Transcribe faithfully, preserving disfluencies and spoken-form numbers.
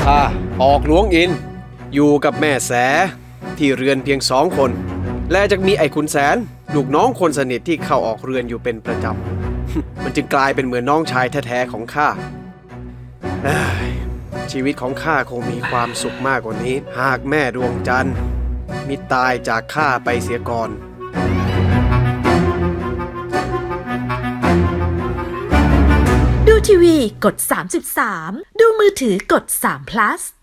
ข้าออกหลวงอินอยู่กับแม่แสที่เรือนเพียงสองคนและจะมีไอ้ขุนแสนลูกน้องคนสนิทที่เข้าออกเรือนอยู่เป็นประจำ มันจึงกลายเป็นเหมือนน้องชายแท้ๆของข้าชีวิตของข้าคงมีความสุขมากกว่านี้หากแม่ดวงจันทร์มิตายจากข้าไปเสียก่อนดูทีวีกดสามสิบสามดูมือถือกดสาม plus